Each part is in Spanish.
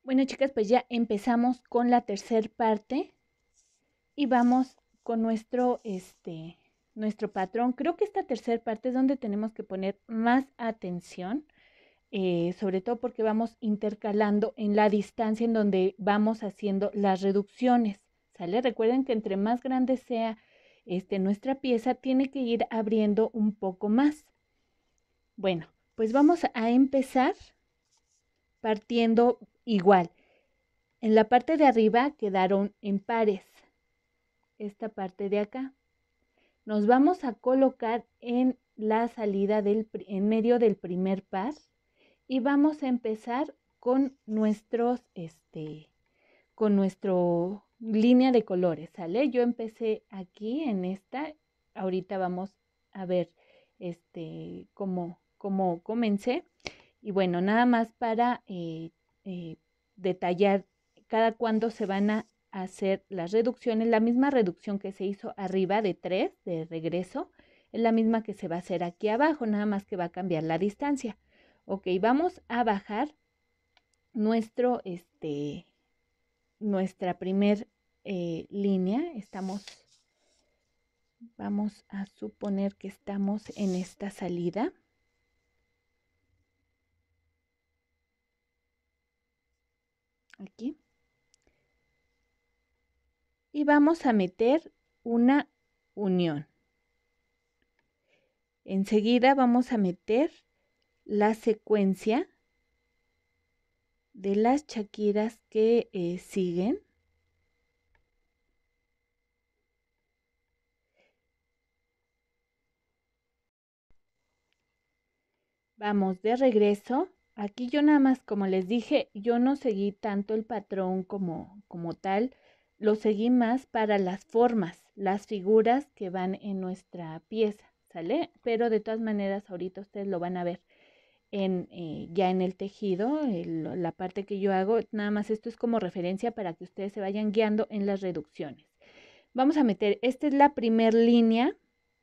Bueno, chicas, pues ya empezamos con la tercera parte y vamos con nuestro patrón. Creo que esta tercera parte es donde tenemos que poner más atención, sobre todo porque vamos intercalando en la distancia en donde vamos haciendo las reducciones, ¿sale? Recuerden que entre más grande sea nuestra pieza, tiene que ir abriendo un poco más. Bueno, pues vamos a empezar partiendo igual. En la parte de arriba quedaron en pares. Esta parte de acá. Nos vamos a colocar en la salida en medio del primer par y vamos a empezar con con nuestro línea de colores, ¿sale? Yo empecé aquí en esta. Ahorita vamos a ver cómo comencé. Y bueno, nada más para detallar cada cuándo se van a hacer las reducciones. La misma reducción que se hizo arriba de 3 de regreso es la misma que se va a hacer aquí abajo, nada más que va a cambiar la distancia. Ok, vamos a bajar nuestro, nuestra primer línea. Vamos a suponer que estamos en esta salida. Aquí. Y vamos a meter una unión. Enseguida vamos a meter la secuencia de las chaquiras que siguen. Vamos de regreso. Aquí yo nada más, como les dije, yo no seguí tanto el patrón como tal, lo seguí más para las formas, las figuras que van en nuestra pieza, ¿sale? Pero de todas maneras ahorita ustedes lo van a ver ya en el tejido, la parte que yo hago. Nada más esto es como referencia para que ustedes se vayan guiando en las reducciones. Vamos a meter, esta es la primera línea,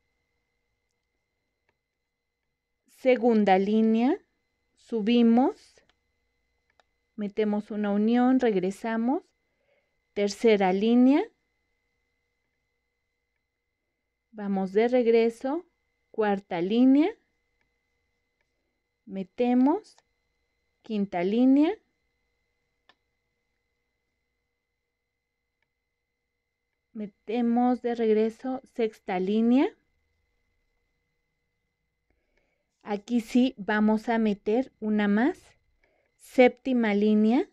segunda línea, subimos, metemos una unión, regresamos, tercera línea, vamos de regreso, cuarta línea, metemos, quinta línea, metemos de regreso, sexta línea. Aquí sí vamos a meter una más, séptima línea,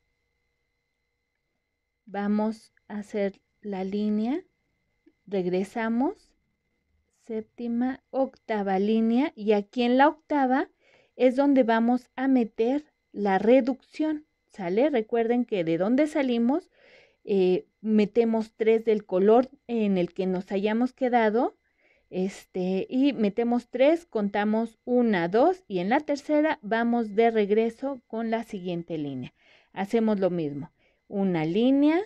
vamos a hacer la línea, regresamos, séptima, octava línea, y aquí en la octava es donde vamos a meter la reducción, ¿sale? Recuerden que de donde salimos, metemos 3 del color en el que nos hayamos quedado, y metemos 3, contamos 1, 2 y en la tercera vamos de regreso con la siguiente línea. Hacemos lo mismo, una línea,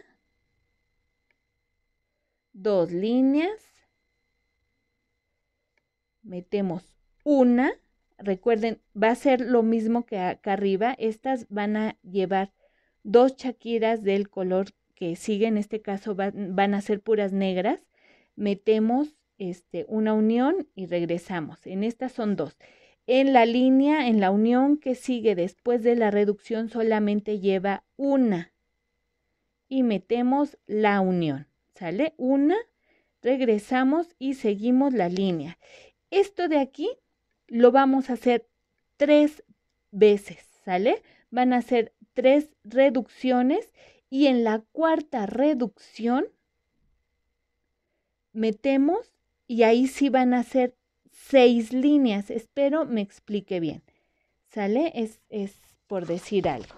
2 líneas, metemos una, recuerden, va a ser lo mismo que acá arriba. Estas van a llevar 2 chaquiras del color que sigue, en este caso van a ser puras negras. Metemos una unión y regresamos. En estas son 2. En la línea, en la unión que sigue después de la reducción, solamente lleva una. Y metemos la unión, ¿sale? Una, regresamos y seguimos la línea. Esto de aquí lo vamos a hacer 3 veces, ¿sale? Van a ser 3 reducciones y en la cuarta reducción metemos y ahí sí van a ser 6 líneas. Espero me explique bien, ¿sale? Es por decir algo.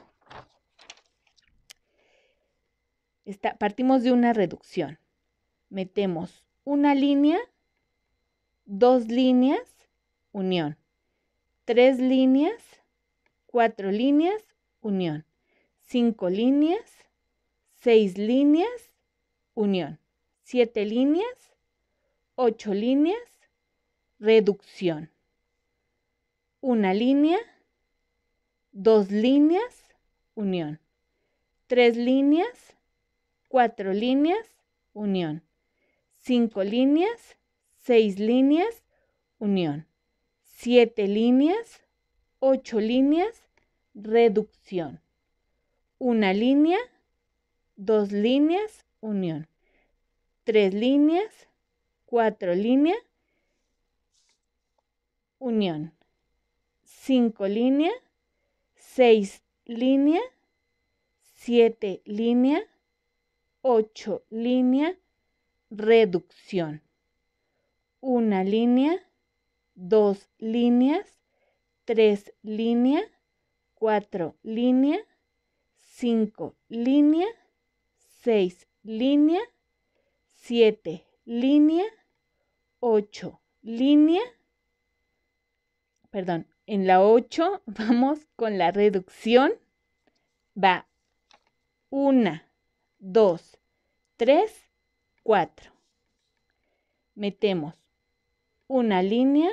Partimos de una reducción. Metemos una línea, 2 líneas, unión, 3 líneas, 4 líneas, unión, 5 líneas, 6 líneas, unión, 7 líneas, 8 líneas, reducción, una línea, 2 líneas, unión, 3 líneas, 4 líneas, unión. 5 líneas, 6 líneas, unión. 7 líneas, 8 líneas, reducción. Una línea, 2 líneas, unión. 3 líneas, 4 líneas, unión. 5 líneas, 6 líneas, 7 líneas, 8 líneas, reducción. Una línea, 2 líneas, 3 líneas, 4 líneas, 5 líneas, 6 líneas, 7 líneas, 8 líneas, perdón, en la 8 vamos con la reducción, va 1, 2, 3, 4. Metemos una línea,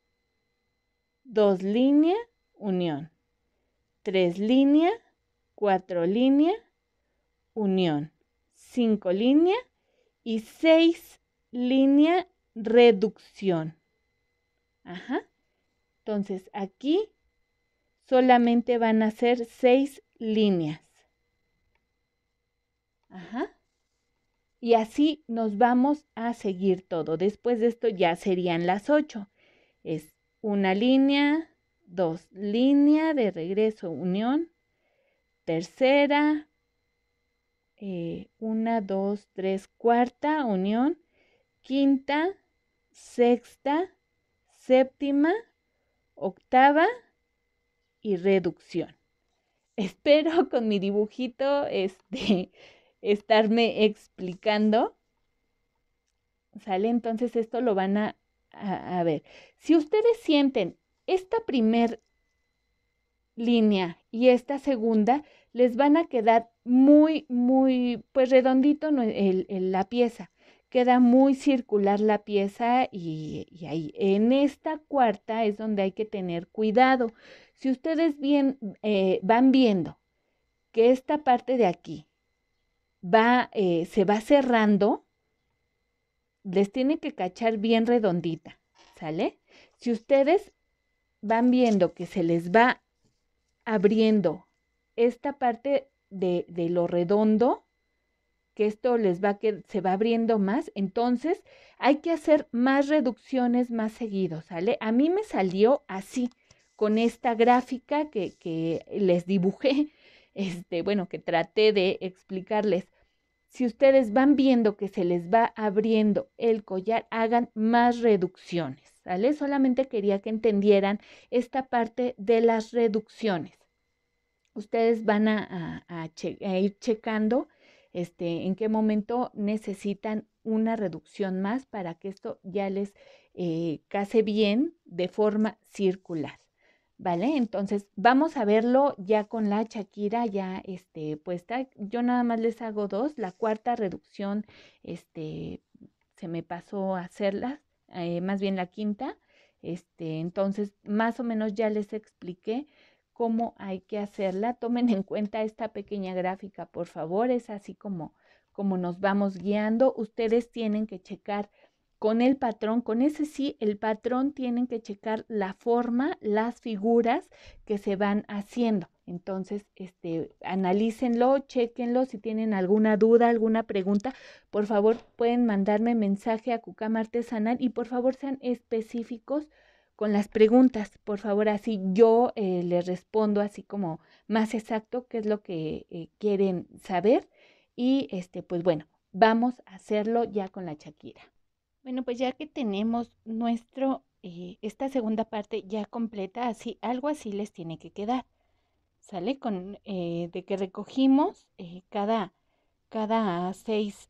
2 líneas, unión. 3 líneas, 4 líneas, unión. 5 líneas y 6 líneas, reducción. Ajá. Entonces aquí solamente van a ser 6 líneas. Ajá. Y así nos vamos a seguir todo. Después de esto ya serían las 8. Es una línea, 2 líneas de regreso, unión. Tercera, 1, 2, 3, cuarta, unión. Quinta, sexta, séptima, octava y reducción. Espero con mi dibujito estarme explicando. ¿Sale? Entonces esto lo van a ver. Si ustedes sienten esta primer línea y esta segunda, les van a quedar muy, pues redondito la pieza. Queda muy circular la pieza y ahí. En esta cuarta es donde hay que tener cuidado. Si ustedes van viendo que esta parte de aquí se va cerrando, les tiene que cachar bien redondita, ¿sale? Si ustedes van viendo que se les va abriendo esta parte de lo redondo, que esto se va abriendo más, entonces hay que hacer más reducciones más seguido, ¿sale? A mí me salió así, con esta gráfica que les dibujé, bueno, que traté de explicarles. Si ustedes van viendo que se les va abriendo el collar, hagan más reducciones, ¿sale? Solamente quería que entendieran esta parte de las reducciones. Ustedes van a ir checando en qué momento necesitan una reducción más para que esto ya les case bien de forma circular. ¿Vale? Entonces, vamos a verlo ya con la Shakira ya puesta. Yo nada más les hago 2. La cuarta reducción, se me pasó a hacerla, más bien la quinta. Entonces, más o menos ya les expliqué cómo hay que hacerla. Tomen en cuenta esta pequeña gráfica, por favor. Es así como nos vamos guiando. Ustedes tienen que checar con el patrón, con ese sí, el patrón tienen que checar la forma, las figuras que se van haciendo. Entonces, analícenlo, chequenlo. Si tienen alguna duda, alguna pregunta, por favor, pueden mandarme mensaje a Cucama Artesanal y por favor sean específicos con las preguntas. Por favor, así yo les respondo así como más exacto qué es lo que quieren saber. Y pues bueno, vamos a hacerlo ya con la Shakira. Bueno, pues ya que tenemos esta segunda parte ya completa, así, algo así les tiene que quedar, ¿sale? De que recogimos cada 6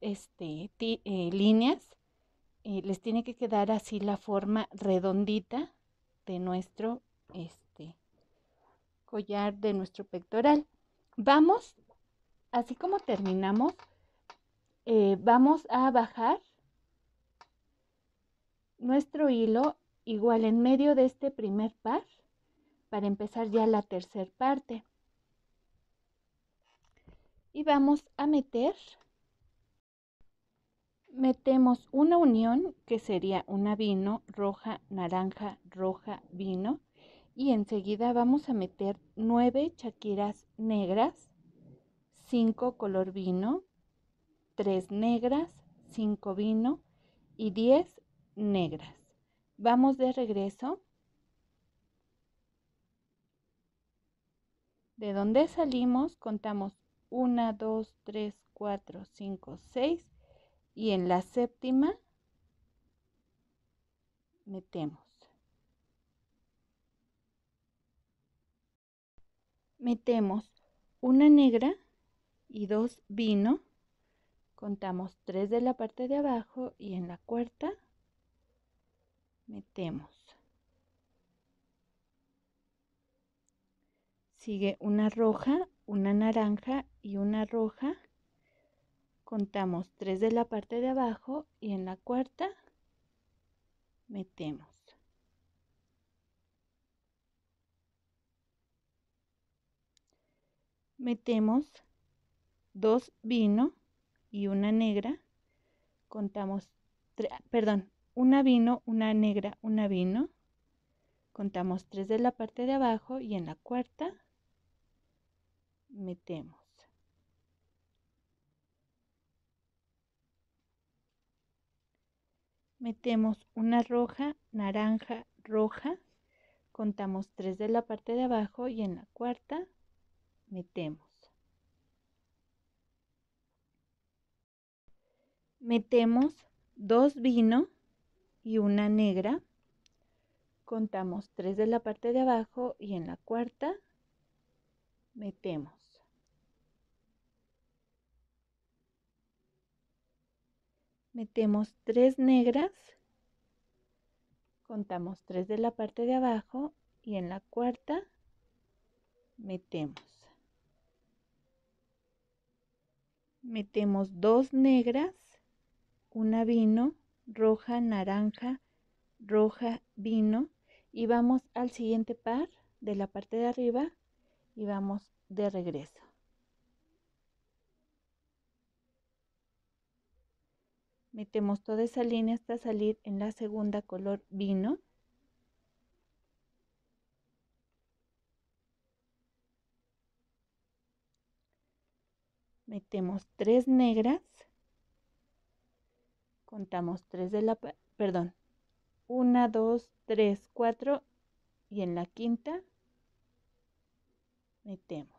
líneas, les tiene que quedar así la forma redondita de nuestro collar, de nuestro pectoral. Vamos, así como terminamos, vamos a bajar nuestro hilo igual en medio de este primer par para empezar ya la tercera parte. y vamos a metemos una unión que sería una vino, roja, naranja, roja, vino, y enseguida vamos a meter 9 chaquiras negras, 5 color vino, 3 negras, 5 vino y 10 negras. Vamos de regreso. De donde salimos contamos 1, 2, 3, 4, 5, 6 y en la séptima metemos. Metemos una negra y 2 vino, contamos 3 de la parte de abajo y en la cuarta metemos. Sigue una roja, una naranja y una roja, contamos 3 de la parte de abajo y en la cuarta metemos. Metemos 2 vino y una negra, contamos, una vino, una negra, una vino, contamos 3 de la parte de abajo y en la cuarta metemos. Metemos una roja, naranja, roja, contamos 3 de la parte de abajo y en la cuarta metemos. Metemos 2 vino y una negra, contamos 3 de la parte de abajo y en la cuarta metemos. Metemos 3 negras, contamos 3 de la parte de abajo y en la cuarta metemos. Metemos 2 negras, una vino, roja, naranja, roja, vino y vamos al siguiente par de la parte de arriba y vamos de regreso. Metemos toda esa línea hasta salir en la segunda color vino. Metemos 3 negras, contamos 3 de la, 1, 2, 3, 4 y en la quinta metemos.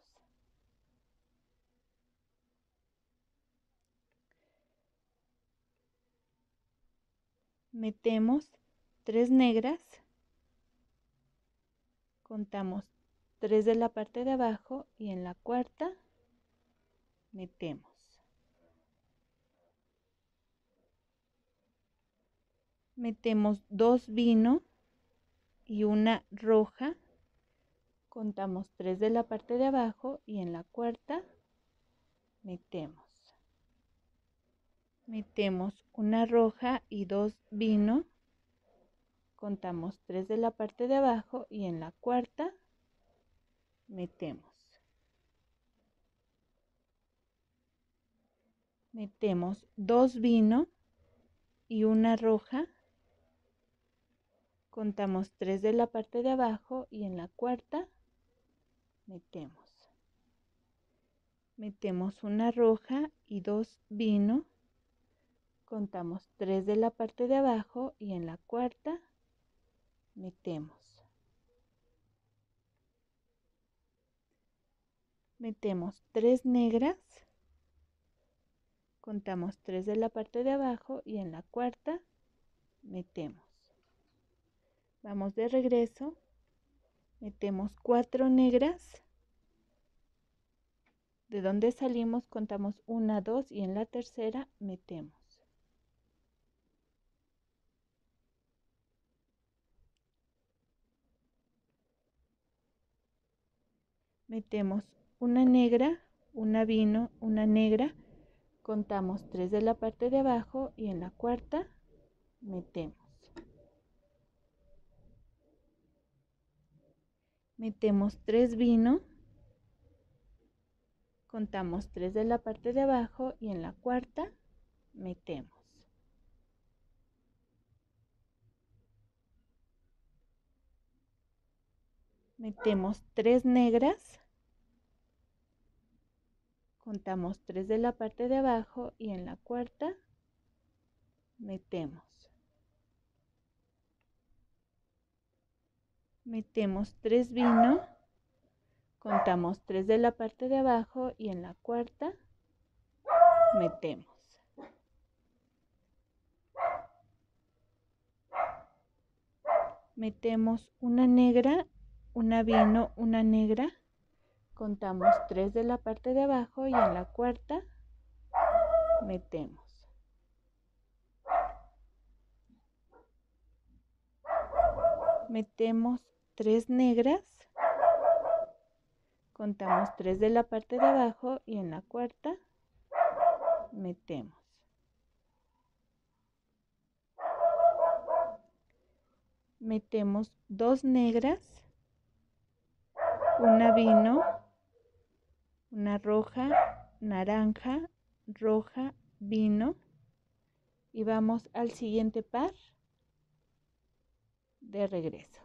Metemos 3 negras, contamos 3 de la parte de abajo y en la cuarta metemos. Metemos 2 vino y una roja, contamos 3 de la parte de abajo y en la cuarta metemos. Metemos una roja y 2 vino, contamos 3 de la parte de abajo y en la cuarta metemos. Metemos 2 vino y una roja, contamos 3 de la parte de abajo y en la cuarta metemos. Metemos una roja y 2 vino, contamos 3 de la parte de abajo y en la cuarta metemos. Metemos 3 negras, contamos 3 de la parte de abajo y en la cuarta metemos. Vamos de regreso, metemos 4 negras, de donde salimos contamos 1, 2 y en la tercera metemos. Metemos una negra, una vino, una negra, contamos 3 de la parte de abajo y en la cuarta metemos. Metemos 3 vino, contamos 3 de la parte de abajo y en la cuarta metemos. Metemos 3 negras, contamos 3 de la parte de abajo y en la cuarta metemos. Metemos 3 vino, contamos 3 de la parte de abajo y en la cuarta metemos. Metemos una negra, una vino, una negra, contamos 3 de la parte de abajo y en la cuarta metemos. Metemos 3 negras, contamos 3 de la parte de abajo y en la cuarta metemos. Metemos 2 negras, una vino, una roja, naranja, roja, vino y vamos al siguiente par de regreso.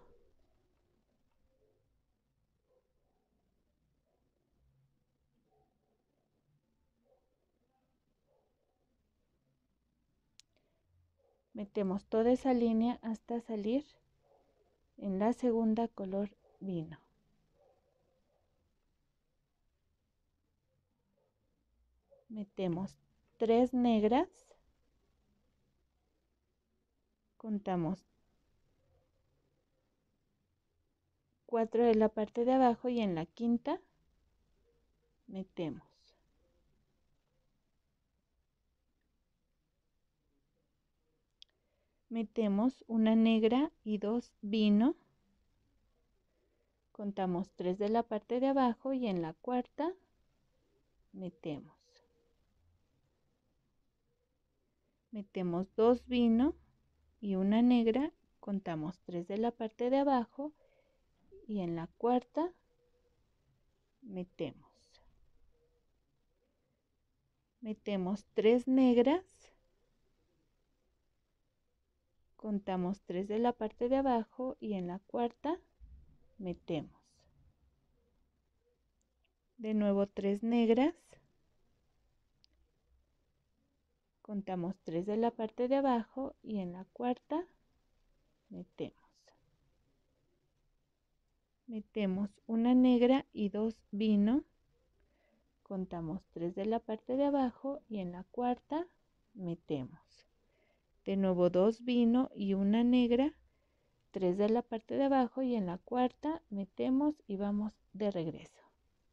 Metemos toda esa línea hasta salir en la segunda color vino. Metemos 3 negras, contamos 4 de la parte de abajo y en la quinta metemos. Metemos una negra y 2 vino, contamos 3 de la parte de abajo y en la cuarta metemos. Metemos 2 vino y una negra, contamos 3 de la parte de abajo y en la cuarta metemos. Metemos 3 negras, contamos 3 de la parte de abajo y en la cuarta metemos. De nuevo 3 negras, contamos 3 de la parte de abajo y en la cuarta metemos. Metemos una negra y 2 vino, contamos 3 de la parte de abajo y en la cuarta metemos. De nuevo 2 vino y una negra, 3 de la parte de abajo y en la cuarta metemos y vamos de regreso.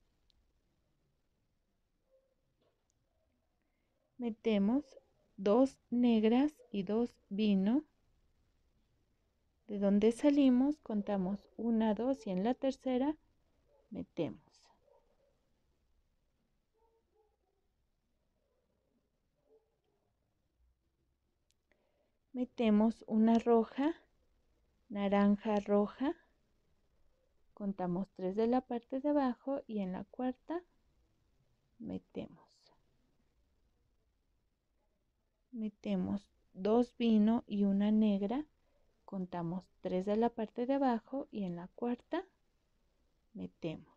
Metemos 2 negras y 2 vino. De donde salimos contamos 1, 2 y en la tercera metemos. Metemos una roja, naranja, roja, contamos 3 de la parte de abajo y en la cuarta metemos. Metemos 2 vino y una negra, contamos 3 de la parte de abajo y en la cuarta metemos.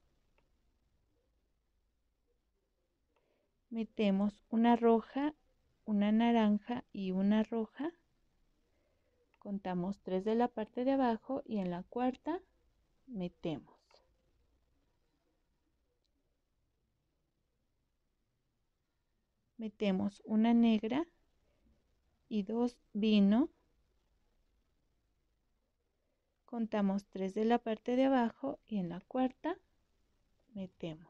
Metemos una roja, una naranja y una roja, contamos 3 de la parte de abajo y en la cuarta metemos. Metemos una negra y 2 vino, contamos 3 de la parte de abajo y en la cuarta metemos.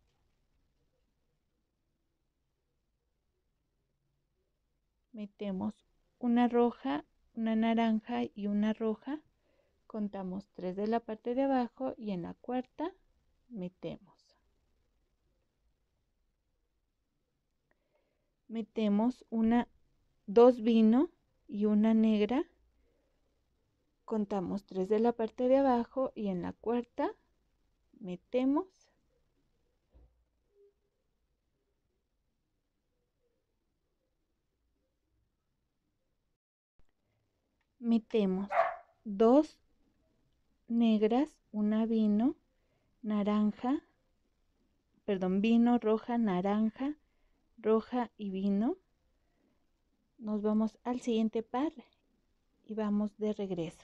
Metemos una roja, una naranja y una roja, contamos 3 de la parte de abajo y en la cuarta metemos. Metemos 2 vino y una negra, contamos 3 de la parte de abajo y en la cuarta metemos. metemos 2 negras, una vino, naranja, perdón, vino, roja, naranja, roja y vino. Nos vamos al siguiente par y vamos de regreso.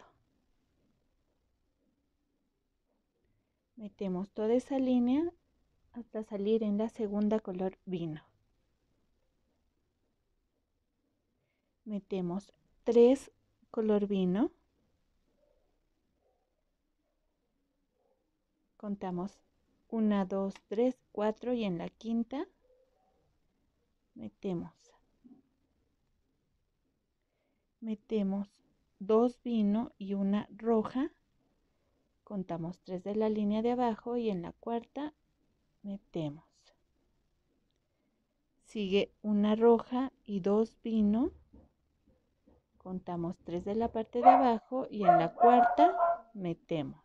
Metemos toda esa línea hasta salir en la segunda color vino. Metemos 3 color vino. Contamos 1, 2, 3, 4 y en la quinta metemos 2 vino y una roja. Contamos 3 de la línea de abajo y en la cuarta metemos. Sigue una roja y 2 vino. Contamos 3 de la parte de abajo y en la cuarta metemos.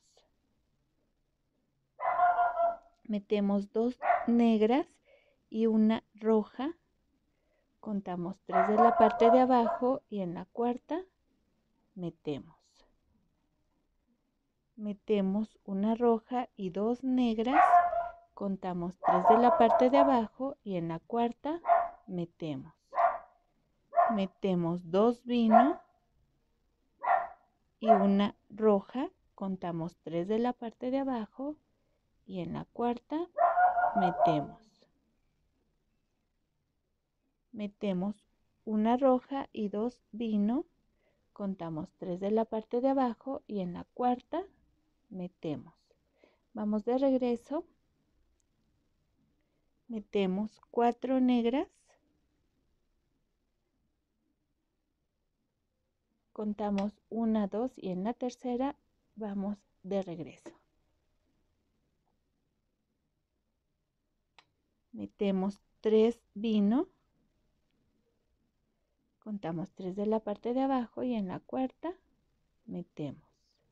Metemos 2 negras y una roja. Contamos 3 de la parte de abajo y en la cuarta metemos. Metemos una roja y 2 negras. Contamos 3 de la parte de abajo y en la cuarta metemos. Metemos 2 vino y una roja. Contamos 3 de la parte de abajo y en la cuarta metemos. Metemos una roja y 2 vino. Contamos 3 de la parte de abajo y en la cuarta metemos. Vamos de regreso. Metemos 4 negras. Contamos 1, 2 y en la tercera vamos de regreso. Metemos 3 vino. Contamos 3 de la parte de abajo y en la cuarta metemos.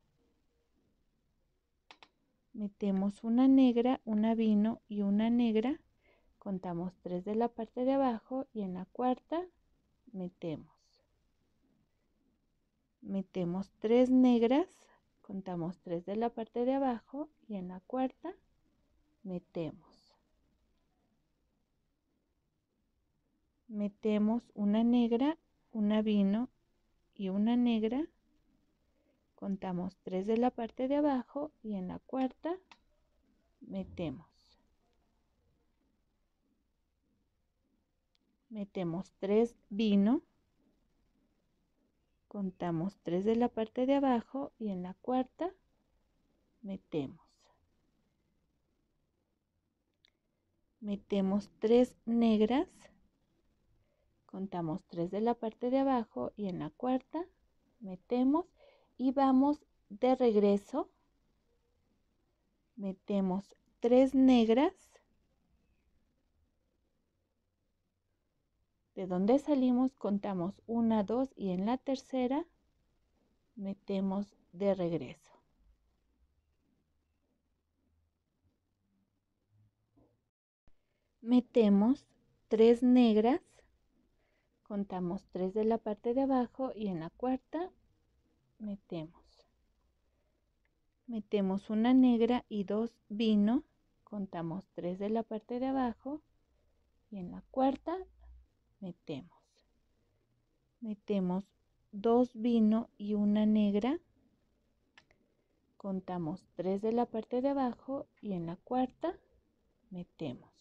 Metemos una negra, una vino y una negra. Contamos 3 de la parte de abajo y en la cuarta metemos. Metemos 3 negras, contamos 3 de la parte de abajo y en la cuarta metemos. Metemos una negra, una vino y una negra. Contamos 3 de la parte de abajo y en la cuarta metemos. Metemos 3 vino. Contamos 3 de la parte de abajo y en la cuarta metemos. Metemos 3 negras. Contamos 3 de la parte de abajo y en la cuarta metemos y vamos de regreso. Metemos 3 negras. De donde salimos contamos 1, 2 y en la tercera metemos de regreso. Metemos 3 negras. Contamos 3 de la parte de abajo y en la cuarta metemos. Metemos una negra y 2 vino. Contamos 3 de la parte de abajo y en la cuarta metemos. Metemos 2 vino y una negra. Contamos 3 de la parte de abajo y en la cuarta metemos.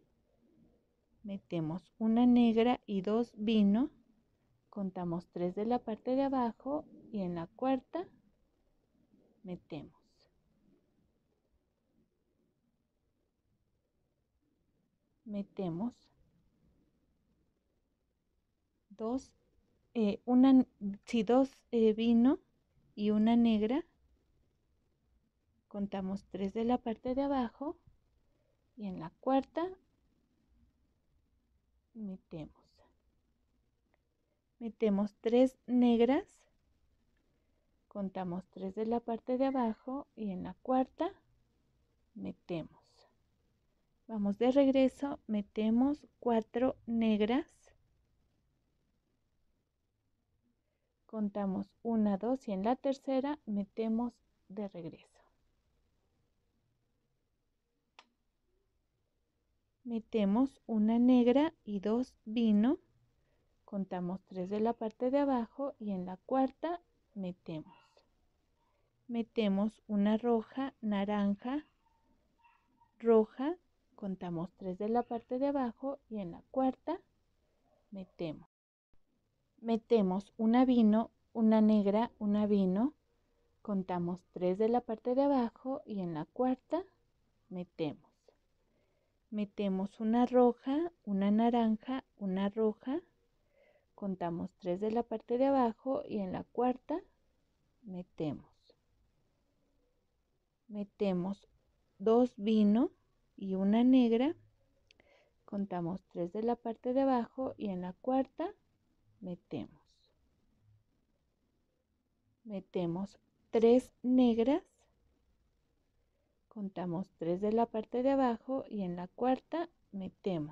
Metemos una negra y 2 vino. Contamos 3 de la parte de abajo y en la cuarta metemos. Metemos 2 vino y una negra. Contamos 3 de la parte de abajo y en la cuarta metemos. Metemos 3 negras. Contamos 3 de la parte de abajo y en la cuarta metemos. Vamos de regreso, metemos 4 negras. contamos 1, 2 y en la tercera metemos de regreso. Metemos una negra y 2 vino, contamos 3 de la parte de abajo y en la cuarta metemos. Metemos una roja, naranja, roja, contamos 3 de la parte de abajo y en la cuarta metemos. Metemos una vino, una negra, una vino, contamos 3 de la parte de abajo y en la cuarta metemos. Metemos una roja, una naranja, una roja, contamos 3 de la parte de abajo y en la cuarta metemos. Metemos 2 vino y una negra, contamos 3 de la parte de abajo y en la cuarta metemos. Metemos 3 negras, contamos 3 de la parte de abajo y en la cuarta metemos.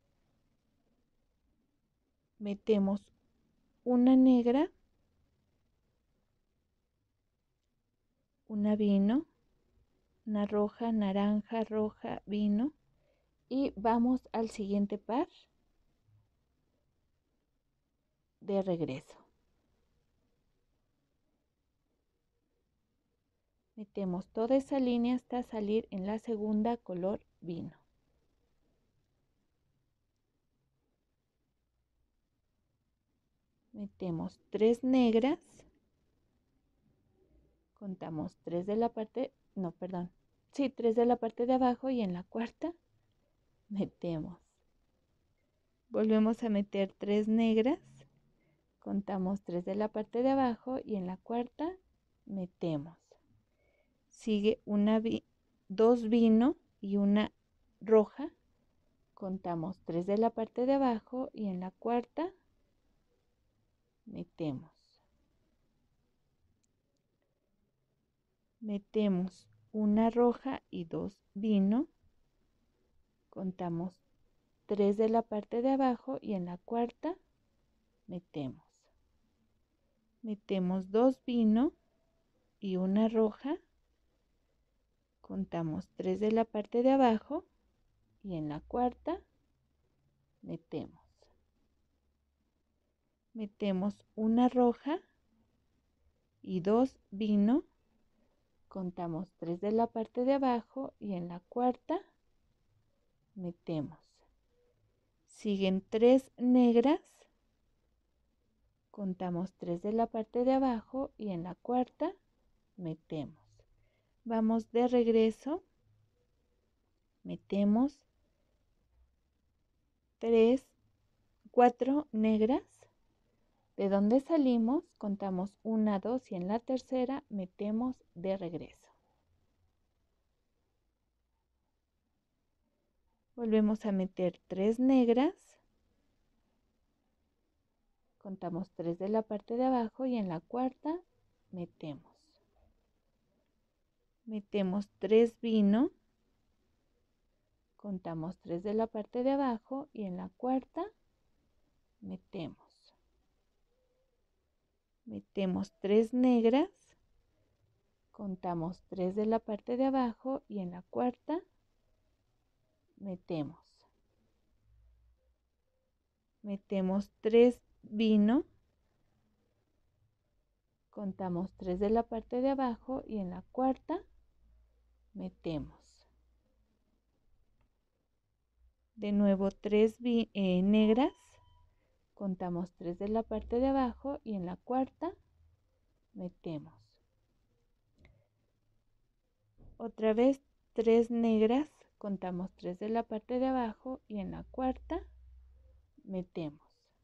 Metemos una negra, una vino, una roja, naranja, roja, vino y vamos al siguiente par de regreso. Metemos toda esa línea hasta salir en la segunda color vino. Metemos 3 negras, contamos 3 de la parte, no, perdón, sí, 3 de la parte de abajo y en la cuarta metemos. Volvemos a meter 3 negras, contamos 3 de la parte de abajo y en la cuarta metemos. Sigue 2 vino y una roja, contamos 3 de la parte de abajo y en la cuarta metemos. Metemos una roja y 2 vino, contamos 3 de la parte de abajo y en la cuarta metemos. Metemos 2 vino y una roja, contamos 3 de la parte de abajo y en la cuarta metemos. Metemos una roja y 2 vino, contamos 3 de la parte de abajo y en la cuarta metemos. Siguen 3 negras, contamos 3 de la parte de abajo y en la cuarta metemos. Vamos de regreso, metemos 4 negras, de donde salimos contamos 1, 2 y en la tercera metemos de regreso. Volvemos a meter 3 negras, contamos 3 de la parte de abajo y en la cuarta metemos. Metemos 3 vino, contamos 3 de la parte de abajo y en la cuarta metemos. Metemos 3 negras, contamos 3 de la parte de abajo y en la cuarta metemos. Metemos 3 vino, contamos 3 de la parte de abajo y en la cuarta metemos. De nuevo 3 negras, contamos 3 de la parte de abajo y en la cuarta metemos. Otra vez 3 negras, contamos 3 de la parte de abajo y en la cuarta metemos.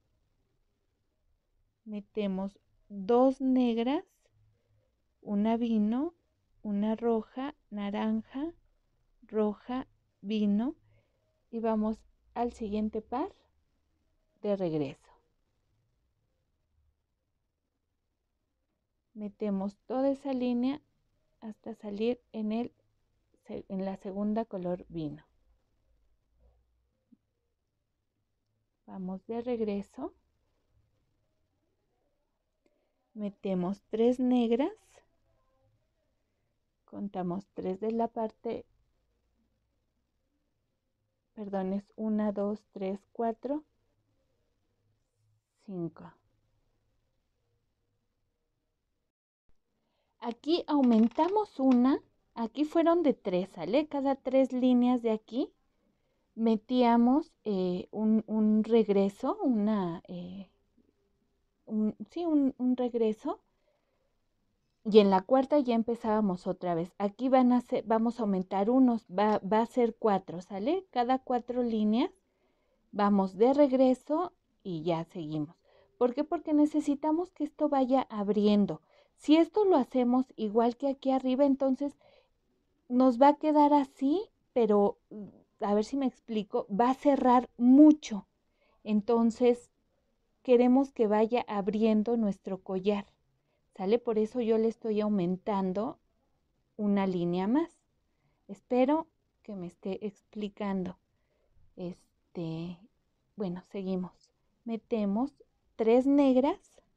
Metemos 2 negras, una vino, una roja, naranja, roja, vino y vamos al siguiente par de regreso. Metemos toda esa línea hasta salir en la segunda color vino. Vamos de regreso. metemos 3 negras, contamos 3 de la parte, perdón, es 1, 2, 3, 4, 5. Aquí aumentamos una, aquí fueron de 3, ¿sale? Cada 3 líneas de aquí metíamos un regreso, un regreso, y en la cuarta ya empezábamos otra vez. Aquí vamos a aumentar unos, va a ser 4, ¿sale? Cada 4 líneas vamos de regreso y ya seguimos. ¿Por qué? Porque necesitamos que esto vaya abriendo. Si esto lo hacemos igual que aquí arriba, entonces nos va a quedar así, pero a ver si me explico, va a cerrar mucho. Entonces queremos que vaya abriendo nuestro collar, ¿sale? Por eso yo le estoy aumentando una línea más. Espero que me esté explicando. Bueno, seguimos. Metemos 3 negras,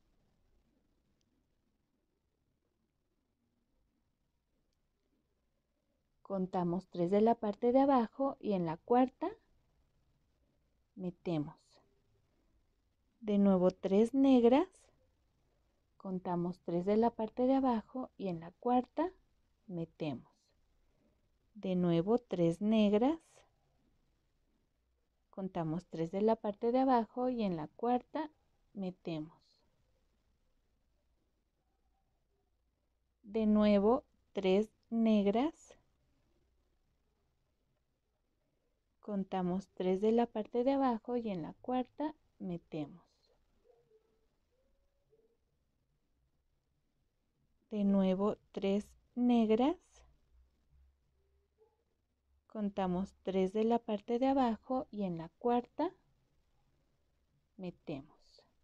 contamos 3 de la parte de abajo y en la cuarta metemos de nuevo 3 negras, contamos 3 de la parte de abajo y en la cuarta metemos de nuevo 3 negras, contamos 3 de la parte de abajo y en la cuarta metemos de nuevo 3 negras, contamos 3 de la parte de abajo y en la cuarta metemos de nuevo 3 negras, contamos 3 de la parte de abajo y en la cuarta metemos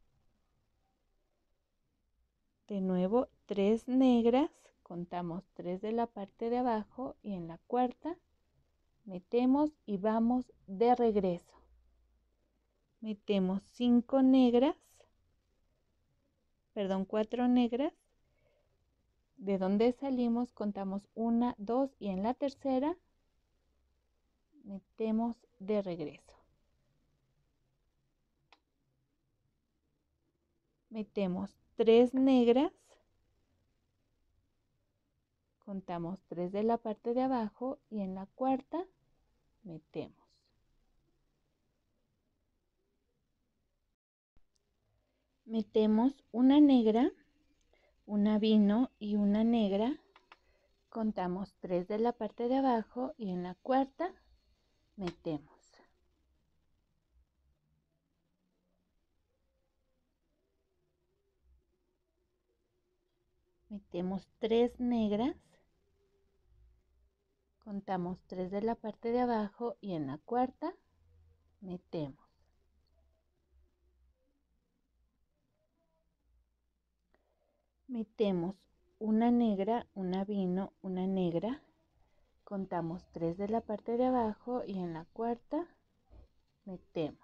de nuevo 3 negras, contamos 3 de la parte de abajo y en la cuarta metemos y vamos de regreso. Metemos 5 negras, perdón, 4 negras. De donde salimos contamos 1, 2 y en la tercera metemos de regreso. Metemos 3 negras, contamos 3 de la parte de abajo y en la cuarta metemos. Metemos una negra, una vino y una negra, contamos 3 de la parte de abajo y en la cuarta metemos. Metemos 3 negras, contamos 3 de la parte de abajo y en la cuarta metemos. Metemos una negra, una vino, una negra, contamos 3 de la parte de abajo y en la cuarta metemos.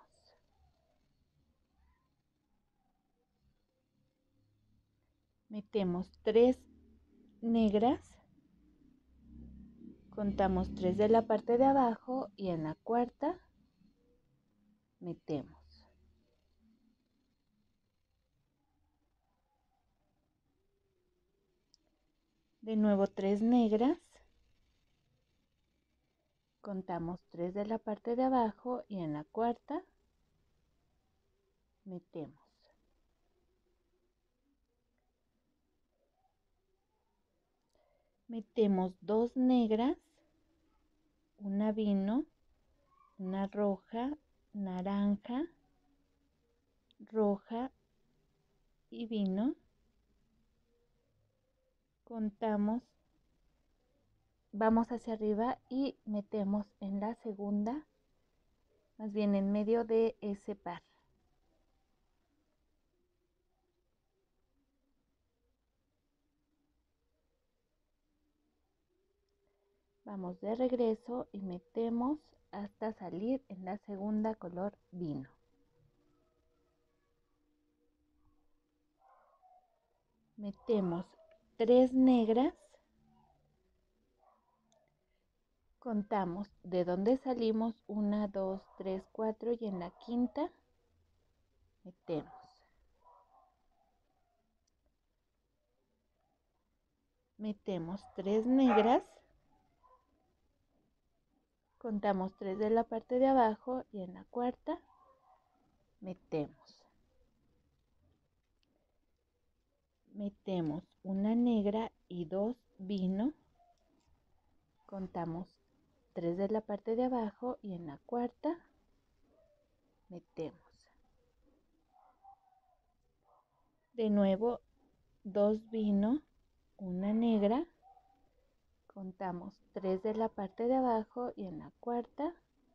Metemos 3 negras, contamos 3 de la parte de abajo y en la cuarta metemos. De nuevo 3 negras, contamos 3 de la parte de abajo y en la cuarta metemos. Metemos 2 negras, una vino, una roja, naranja, roja y vino. Contamos, vamos hacia arriba y metemos en la segunda, más bien en medio de ese par. Vamos de regreso y metemos hasta salir en la segunda color vino. metemos 3 negras, contamos de dónde salimos, 1, 2, 3, 4 y en la quinta metemos 3 negras, contamos 3 de la parte de abajo y en la cuarta metemos una negra y 2 vino, contamos 3 de la parte de abajo y en la cuarta metemos de nuevo 2 vino, una negra, contamos 3 de la parte de abajo y en la cuarta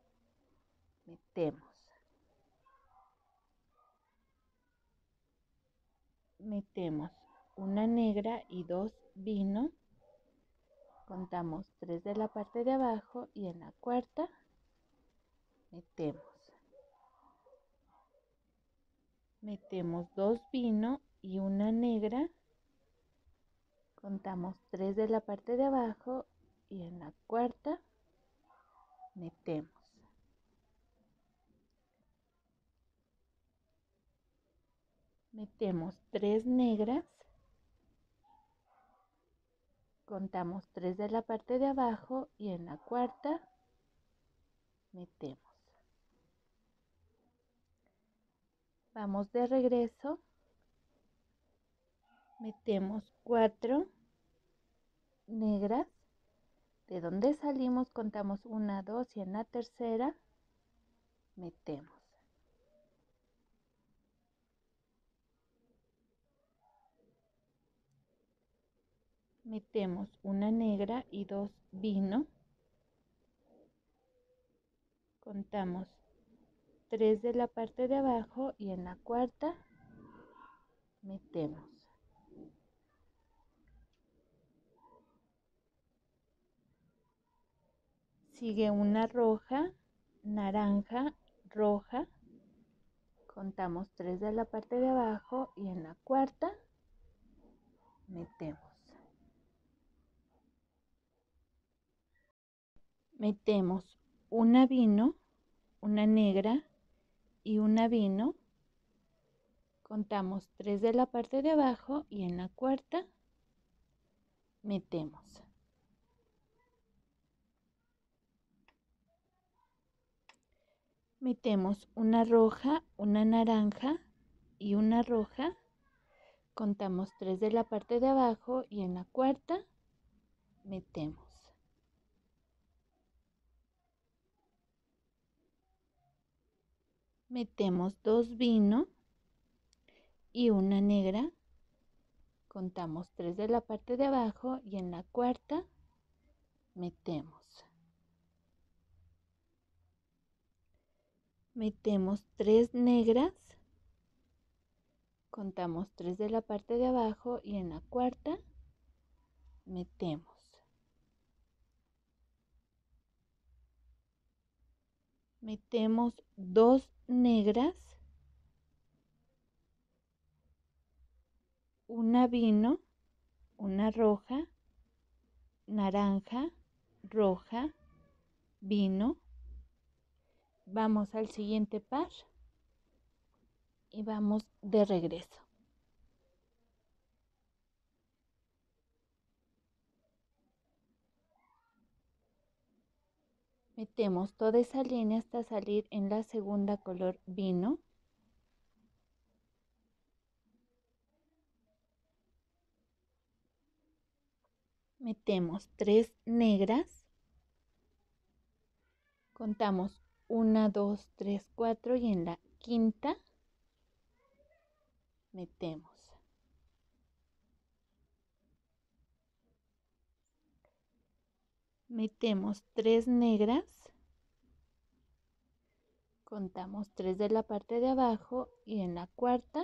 metemos una negra y 2 vino, contamos 3 de la parte de abajo y en la cuarta metemos 2 vino y una negra, contamos 3 de la parte de abajo y en la cuarta metemos 3 negras, contamos 3 de la parte de abajo y en la cuarta vamos de regreso, metemos 4 negras, de donde salimos contamos 1, 2 y en la tercera metemos una negra y 2 vino, contamos 3 de la parte de abajo y en la cuarta sigue una roja, naranja, roja, contamos 3 de la parte de abajo y en la cuarta metemos una vino, una negra y una vino, contamos 3 de la parte de abajo y en la cuarta metemos una roja, una naranja y una roja, contamos 3 de la parte de abajo y en la cuarta metemos 2 vino y una negra, contamos 3 de la parte de abajo y en la cuarta metemos 3 negras, contamos 3 de la parte de abajo y en la cuarta metemos 2 negras, una vino, una roja, naranja, roja, vino. Vamos al siguiente par y vamos de regreso. Metemos toda esa línea hasta salir en la segunda color vino. Metemos 3 negras, contamos 1, 2, 3, 4 y en la quinta metemos 3 negras, contamos 3 de la parte de abajo y en la cuarta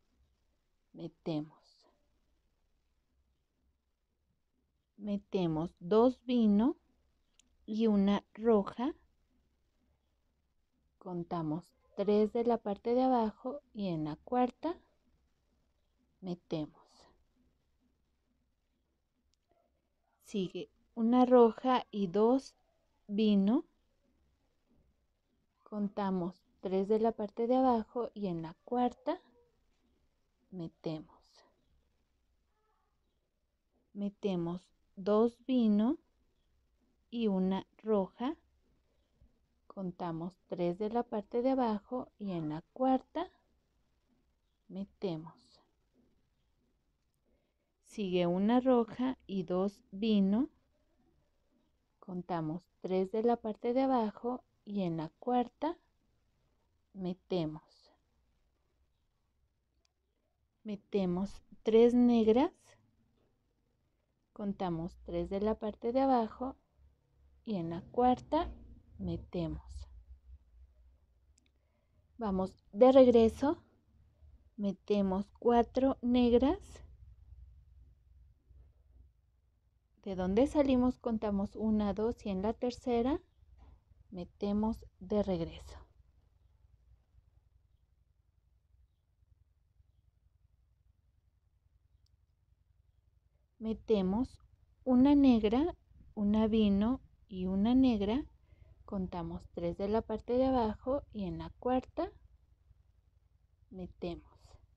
metemos 2 vino y una roja, contamos 3 de la parte de abajo y en la cuarta Sigue una roja y 2 vino. Contamos 3 de la parte de abajo y en la cuarta metemos. Metemos 2 vino y una roja. Contamos 3 de la parte de abajo y en la cuarta metemos. Sigue una roja y 2 vino. Contamos 3 de la parte de abajo y en la cuarta metemos. Metemos 3 negras. Contamos 3 de la parte de abajo y en la cuarta metemos. Vamos de regreso. Metemos 4 negras. De donde salimos contamos 1, 2 y en la tercera metemos de regreso. Metemos una negra, una vino y una negra. Contamos 3 de la parte de abajo y en la cuarta metemos.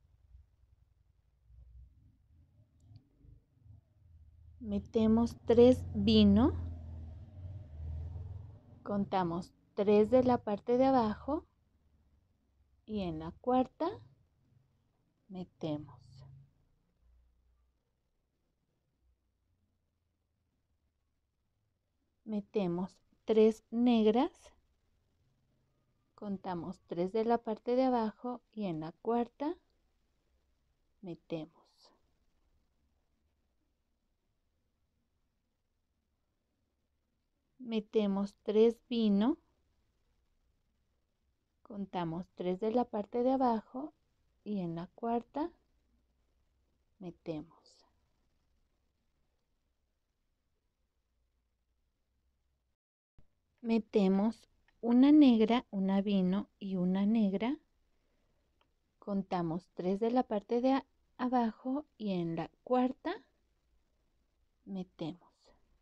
Metemos 3 vino. Contamos 3 de la parte de abajo y en la cuarta metemos. Metemos 3 negras. Contamos 3 de la parte de abajo y en la cuarta metemos. Metemos 3 vino. Contamos 3 de la parte de abajo y en la cuarta metemos. Metemos una negra, una vino y una negra. Contamos 3 de la parte de abajo y en la cuarta metemos.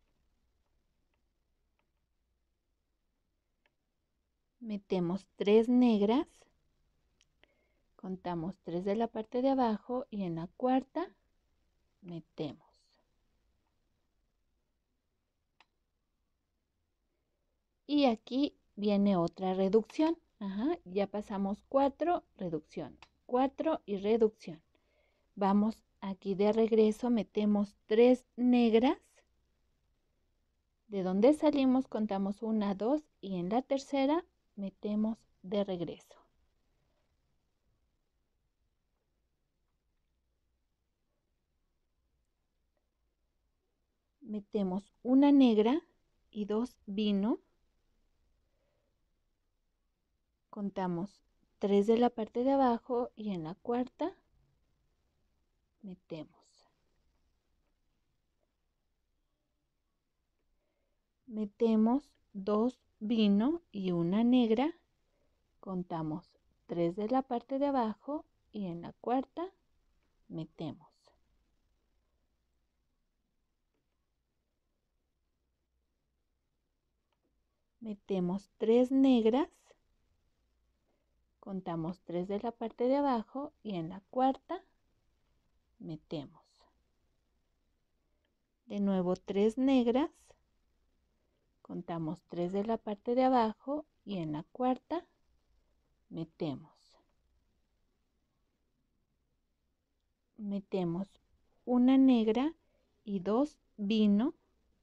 Metemos 3 negras. Contamos 3 de la parte de abajo y en la cuarta metemos. Y aquí viene otra reducción. Ya pasamos 4, reducción, 4 y reducción. Vamos aquí de regreso, metemos 3 negras. De donde salimos contamos 1, 2 y en la tercera metemos de regreso. Metemos una negra y 2 vino. Contamos 3 de la parte de abajo y en la cuarta metemos. Metemos 2 vino y una negra. Contamos 3 de la parte de abajo y en la cuarta metemos. Metemos 3 negras. Contamos 3 de la parte de abajo y en la cuarta metemos. De nuevo 3 negras. Contamos 3 de la parte de abajo y en la cuarta metemos. Metemos una negra y 2 vino.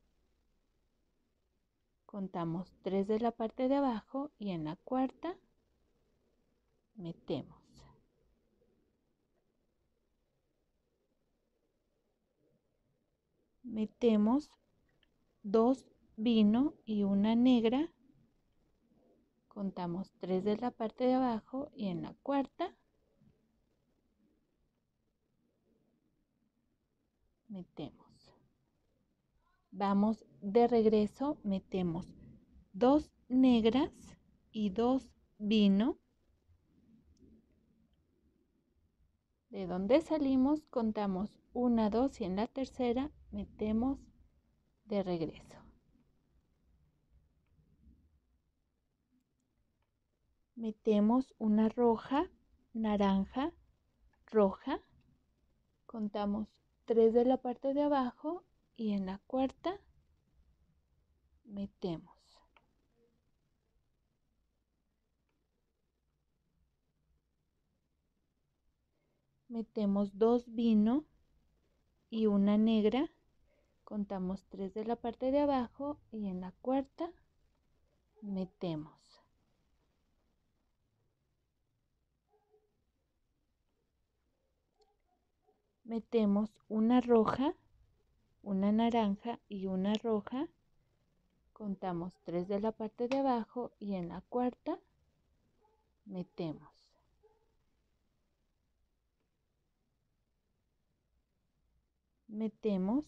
Contamos 3 de la parte de abajo y en la cuarta metemos. Metemos 2 vino y una negra. Contamos 3 de la parte de abajo y en la cuarta metemos. Vamos de regreso, metemos 2 negras y 2 vino. De donde salimos contamos 1, 2 y en la tercera metemos de regreso. Metemos una roja, naranja, roja, contamos 3 de la parte de abajo y en la cuarta metemos. Metemos 2 vino y una negra, contamos 3 de la parte de abajo y en la cuarta metemos. Metemos una roja, una naranja y una roja, contamos 3 de la parte de abajo y en la cuarta metemos. Metemos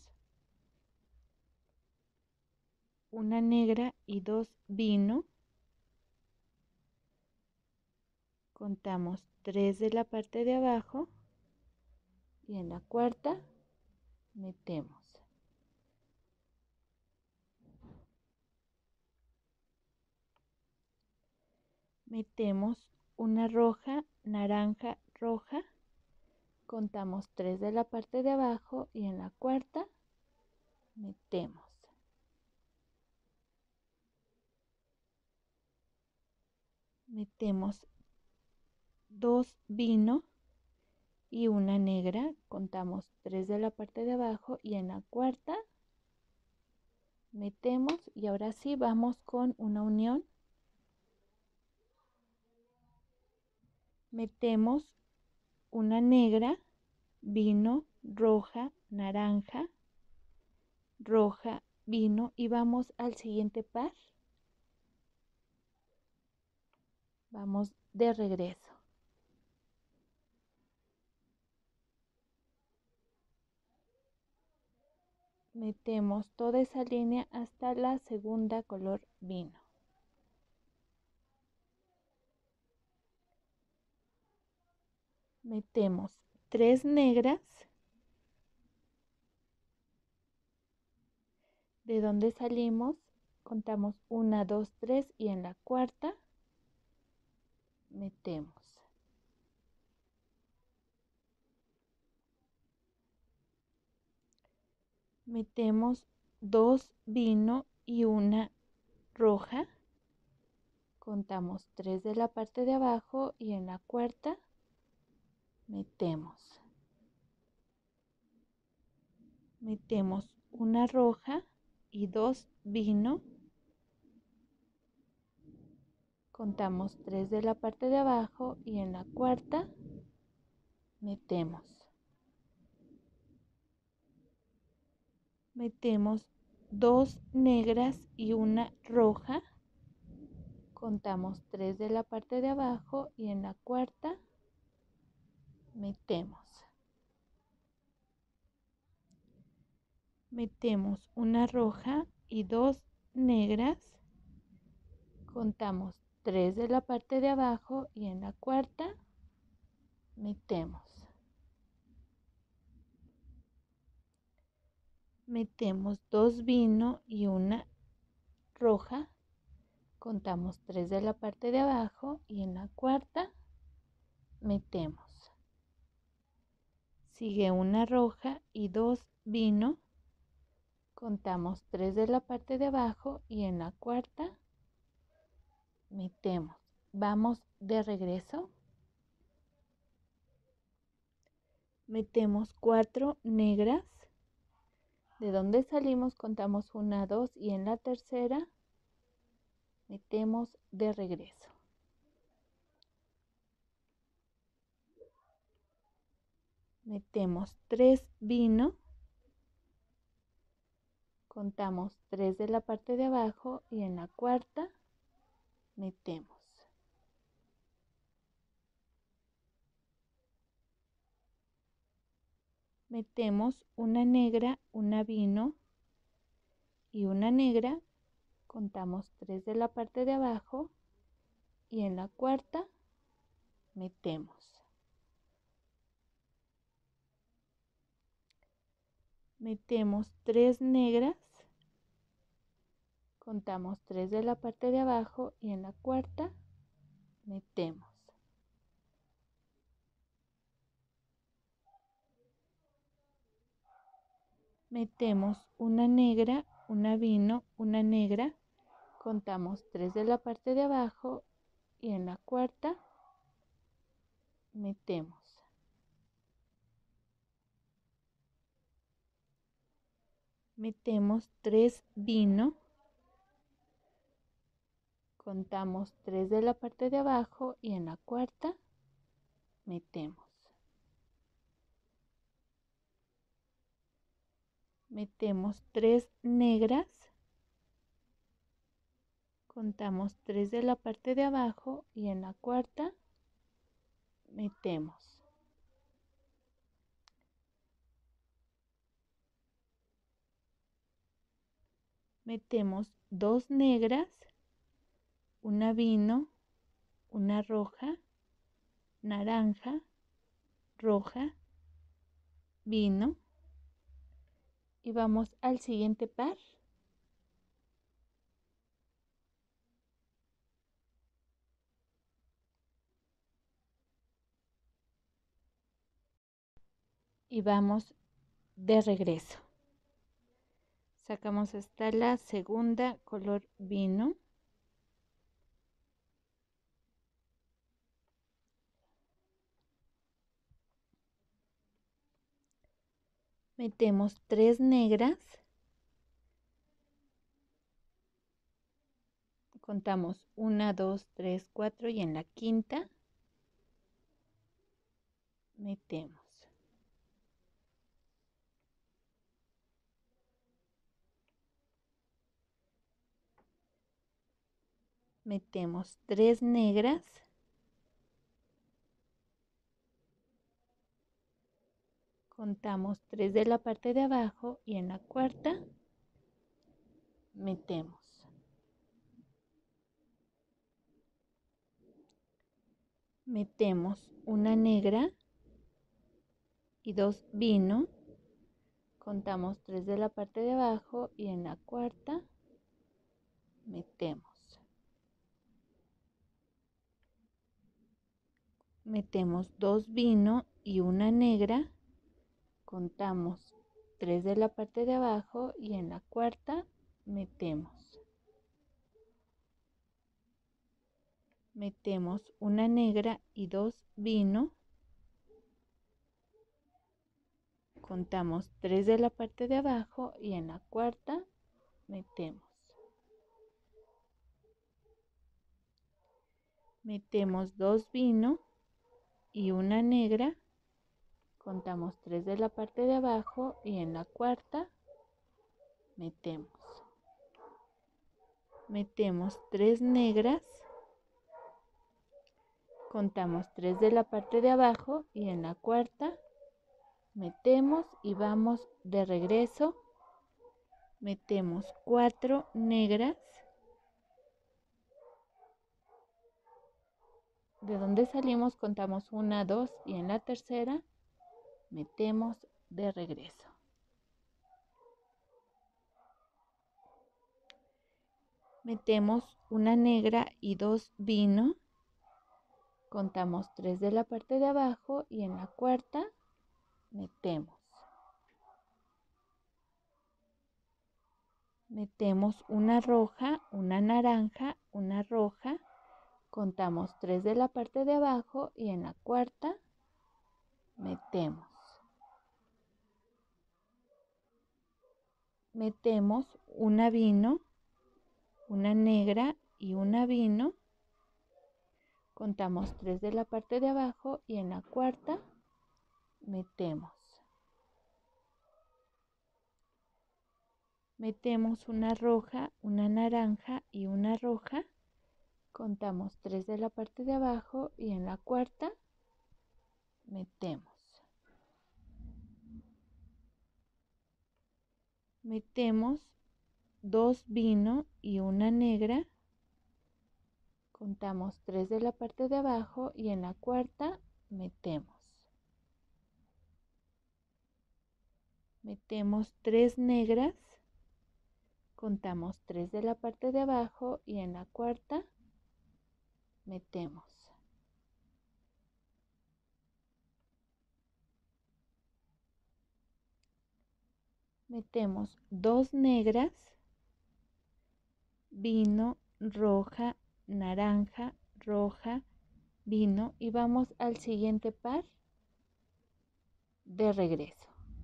una negra y 2 vino, contamos 3 de la parte de abajo y en la cuarta metemos. Metemos una roja, naranja, roja, contamos 3 de la parte de abajo y en la cuarta metemos. Metemos 2 vino y una negra, contamos 3 de la parte de abajo y en la cuarta metemos y ahora sí vamos con una unión. Metemos una negra, vino, roja, naranja, roja, vino y vamos al siguiente par. Vamos de regreso. Metemos toda esa línea hasta la segunda color vino. Metemos 3 negras, de donde salimos contamos 1, 2, 3 y en la cuarta metemos. Metemos 2 vino y una roja, contamos 3 de la parte de abajo y en la cuarta metemos. Metemos una roja y 2 vino, contamos 3 de la parte de abajo y en la cuarta metemos. Metemos 2 negras y una roja, contamos 3 de la parte de abajo y en la cuarta metemos. Metemos una roja y 2 negras, contamos 3 de la parte de abajo y en la cuarta metemos. Metemos 2 vino y una roja, contamos 3 de la parte de abajo y en la cuarta metemos. Sigue una roja y 2 vino, contamos 3 de la parte de abajo y en la cuarta metemos. Vamos de regreso. Metemos 4 negras, de donde salimos contamos 1, 2 y en la tercera metemos de regreso. Metemos 3 vino, contamos 3 de la parte de abajo y en la cuarta metemos. Metemos una negra, una vino y una negra, contamos 3 de la parte de abajo y en la cuarta metemos. Metemos 3 negras, contamos 3 de la parte de abajo y en la cuarta metemos. Metemos una negra, una vino, una negra, contamos 3 de la parte de abajo y en la cuarta metemos. Metemos 3 vino, contamos 3 de la parte de abajo y en la cuarta metemos. Metemos 3 negras, contamos 3 de la parte de abajo y en la cuarta metemos. Metemos 2 negras, una vino, una roja, naranja, roja, vino y vamos al siguiente par. Y vamos de regreso. Sacamos hasta la segunda color vino. Metemos 3 negras. Contamos 1, 2, 3, 4 y en la quinta metemos. Metemos 3 negras. Contamos 3 de la parte de abajo y en la cuarta metemos. Metemos una negra y 2 vino. Contamos 3 de la parte de abajo y en la cuarta metemos. Metemos 2 vino y una negra. Contamos 3 de la parte de abajo y en la cuarta metemos. Metemos una negra y 2 vino. Contamos 3 de la parte de abajo y en la cuarta metemos. Metemos 2 vino y una negra. Contamos 3 de la parte de abajo y en la cuarta metemos. Metemos 3 negras. Contamos 3 de la parte de abajo y en la cuarta metemos y vamos de regreso. Metemos 4 negras. De donde salimos contamos 1, 2 y en la tercera metemos de regreso. Metemos una negra y 2 vino. Contamos 3 de la parte de abajo y en la cuarta metemos. Metemos una roja, una naranja, una roja. Contamos 3 de la parte de abajo y en la cuarta metemos. Metemos una vino, una negra y una vino. Contamos 3 de la parte de abajo y en la cuarta metemos. Metemos una roja, una naranja y una roja. Contamos 3 de la parte de abajo y en la cuarta metemos. Metemos 2 vino y una negra. Contamos 3 de la parte de abajo y en la cuarta metemos. Metemos 3 negras. contamos 3 de la parte de abajo y en la cuarta metemos. Metemos 2 negras, vino, roja, naranja, roja, vino y vamos al siguiente par de regreso.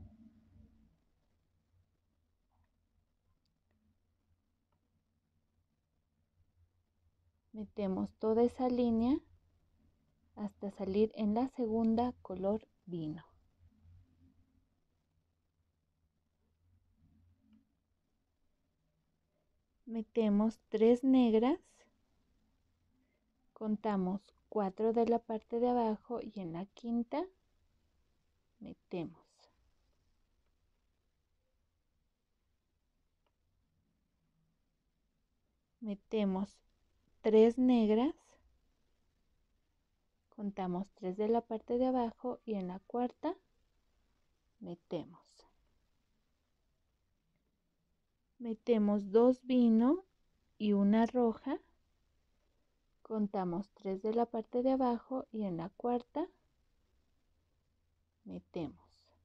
Metemos toda esa línea hasta salir en la segunda color vino. Metemos 3 negras, contamos 4 de la parte de abajo y en la quinta metemos. Metemos 3 negras, contamos 3 de la parte de abajo y en la cuarta metemos. Metemos 2 vino y una roja, contamos 3 de la parte de abajo y en la cuarta metemos.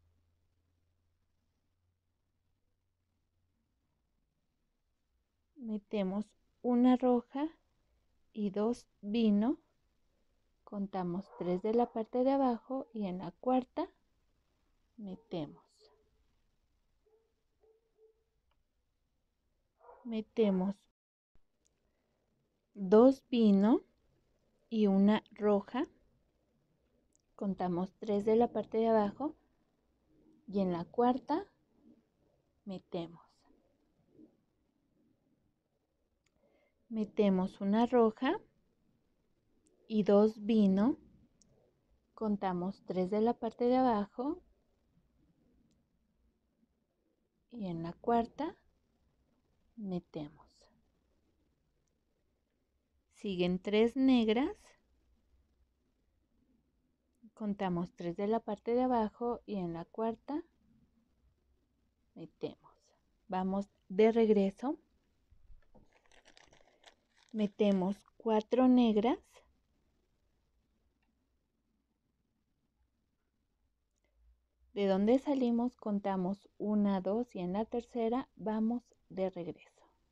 Metemos una roja y 2 vino, contamos 3 de la parte de abajo y en la cuarta metemos. Metemos 2 vino y una roja, contamos 3 de la parte de abajo y en la cuarta metemos. Metemos una roja y 2 vino, contamos 3 de la parte de abajo y en la cuarta metemos. Siguen 3 negras, contamos 3 de la parte de abajo y en la cuarta metemos. Vamos de regreso. Metemos 4 negras, de donde salimos contamos 1, 2 y en la tercera vamos de regreso.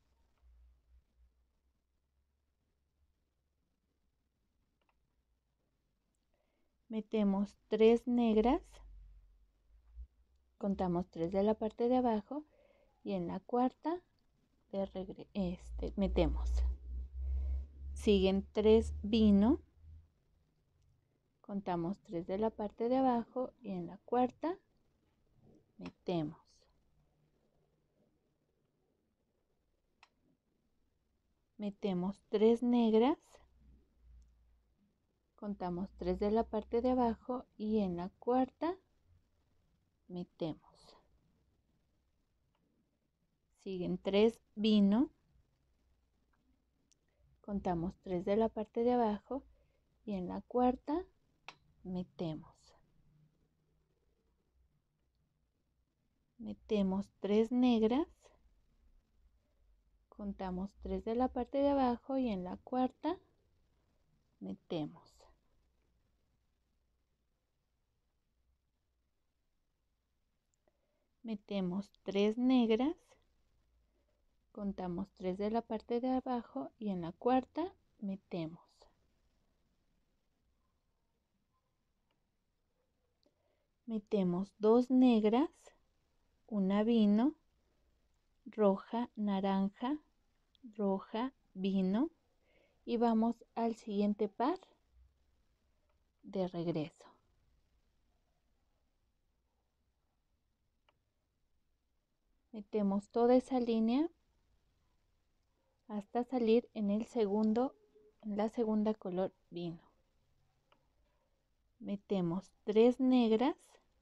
Metemos 3 negras, contamos 3 de la parte de abajo y en la cuarta de regreso metemos. Siguen 3 vino, contamos 3 de la parte de abajo y en la cuarta metemos. Metemos 3 negras, contamos 3 de la parte de abajo y en la cuarta metemos. Siguen 3 vino, contamos 3 de la parte de abajo y en la cuarta metemos. Metemos 3 negras, contamos 3 de la parte de abajo y en la cuarta metemos. Metemos 3 negras, contamos 3 de la parte de abajo y en la cuarta metemos. Metemos 2 negras, una vino, roja, naranja, roja, vino y vamos al siguiente par de regreso. Metemos toda esa línea hasta salir en la segunda color vino. Metemos 3 negras,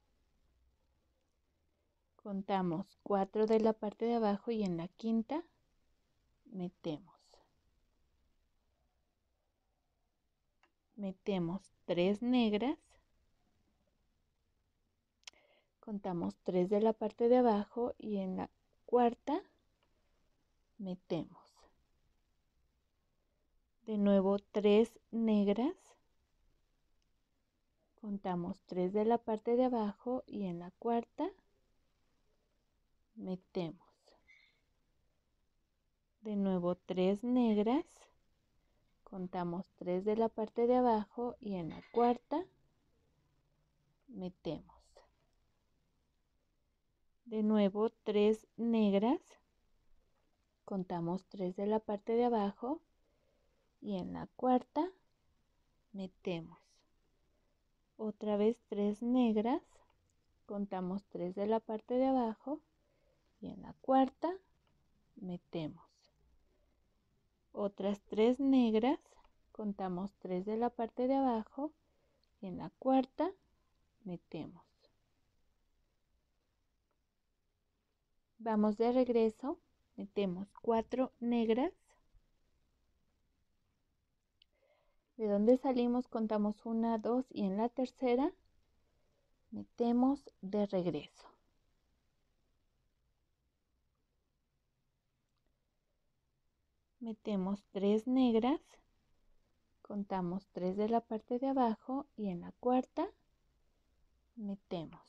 contamos 4 de la parte de abajo y en la quinta metemos. Metemos 3 negras, contamos 3 de la parte de abajo y en la cuarta metemos. De nuevo 3 negras, contamos 3 de la parte de abajo y en la cuarta metemos. De nuevo 3 negras, contamos 3 de la parte de abajo y en la cuarta metemos. De nuevo 3 negras, contamos 3 de la parte de abajo y en la cuarta metemos. Otra vez 3 negras, contamos 3 de la parte de abajo y en la cuarta metemos. Otras 3 negras, contamos 3 de la parte de abajo y en la cuarta metemos. Vamos de regreso, metemos 4 negras. De donde salimos contamos 1, 2 y en la tercera metemos de regreso. Metemos 3 negras, contamos 3 de la parte de abajo y en la cuarta metemos.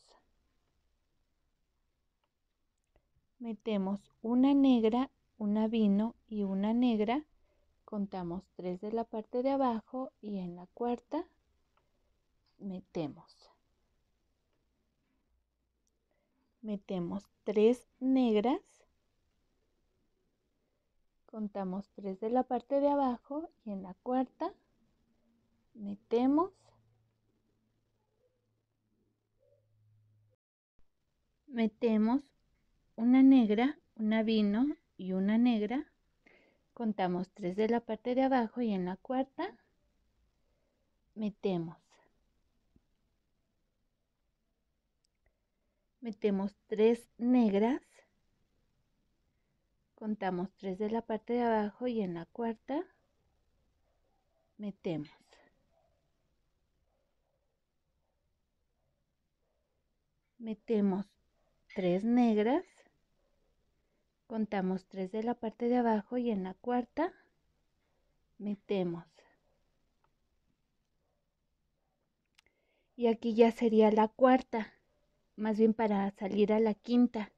Metemos una negra, una vino y una negra, contamos 3 de la parte de abajo y en la cuarta metemos. Metemos 3 negras, contamos 3 de la parte de abajo y en la cuarta metemos. Metemos una negra, una vino y una negra, contamos 3 de la parte de abajo y en la cuarta metemos. Metemos 3 negras, contamos 3 de la parte de abajo y en la cuarta metemos. Metemos 3 negras, contamos 3 de la parte de abajo y en la cuarta metemos. Y aquí ya sería la cuarta, más bien para salir a la quinta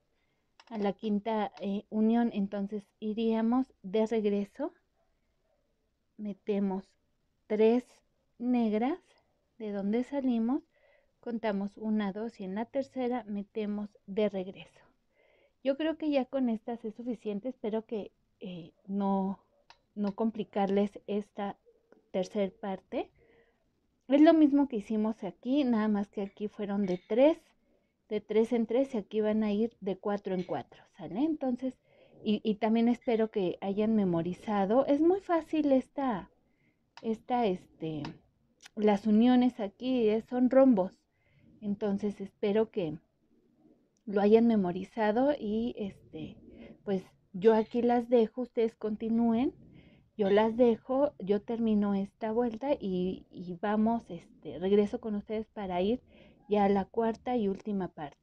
unión. Entonces iríamos de regreso, metemos 3 negras de donde salimos, contamos 1, 2 y en la tercera metemos de regreso. Yo creo que ya con estas es suficiente. Espero que no complicarles esta tercera parte. Es lo mismo que hicimos aquí, nada más que aquí fueron de 3 en 3 y aquí van a ir de 4 en 4, ¿sale? Entonces, y también espero que hayan memorizado. Es muy fácil las uniones aquí son rombos. Entonces espero que lo hayan memorizado y pues yo aquí las dejo, ustedes continúen. Yo las dejo, yo termino esta vuelta y vamos, regreso con ustedes para ir ya a la cuarta y última parte.